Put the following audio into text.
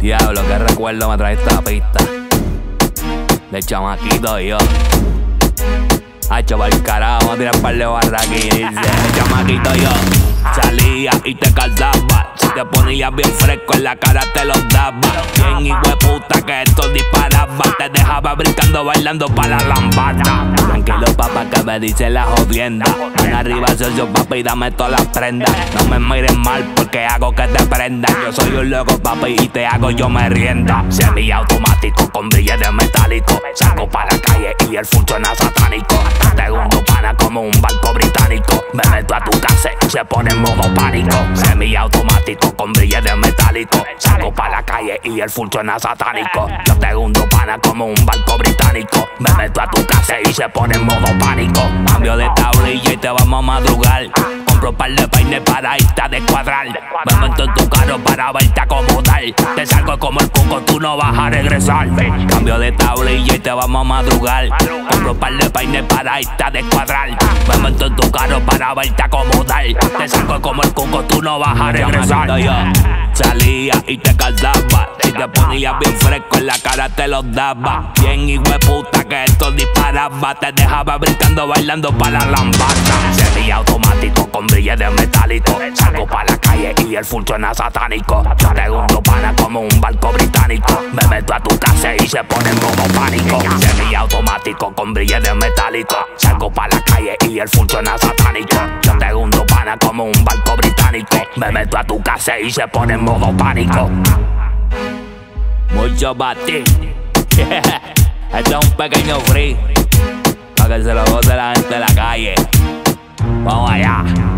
Diablo, qué recuerdo me trae esta pista. De chamaquito yo. Hacho pa'l carajo, vamos a tirar un par de barras aquí. Dice, de chamaquito yo. Salía y te caldaba. Si te ponías bien fresco en la cara te los daba. Bien hijueputa que esto disparaba. Te dejaba brincando, bailando pa' la lambada. Tranquilo papá que me dice la jodienda. Ven arriba socio papi y dame todas las prendas. No me mires mal porque hago que te prenda. Yo soy un loco papi y te hago yo me rienda. Semiautomático con brilles de metálico. Salgo pa' la calle y el funciona satánico. Segundo pana como un barco británico. Me meto a tu casa y se pone en modo pánico. Semiautomático con brilles de metálico. Salgo pa' la calle y el funciona satánico. Yo te hundo pana como un barco británico. Me meto a tu casa y se pone en modo pánico. Cambio de tablilla y te vamos a madrugar. Compro un par de peines para irte a descuadrar. Me meto en tu carro para verte acomodar. Te salgo como el cuco, tú no vas a regresar. Cambio de tablilla y te vamos a madrugar. Compro un par de peines para irte a descuadrar. Me meto en tu carro para verte acomodar. Te salgo como el cuco, tú no vas a regresar. Yo salía y te caldaba. Si te ponías bien fresco en la cara te los daba. Bien hijueputa que esto disparaba. Te dejaba brincando, bailando pa' la lambada. Semiautomático con brilles de metálico. Salgo pa' la calle y el funciona satánico. Yo te hundo pana como un barco británico. Me meto a tu casa y se pone en modo pánico. Semiautomático con brilles de metálico. Salgo pa' la calle y el funciona satánico. Yo te hundo pana como un barco británico. Me meto a tu casa y se pone en modo pánico. Mucho pa' ti. Esto es un pequeño free para que se lo goce la gente de la calle. Vamos allá.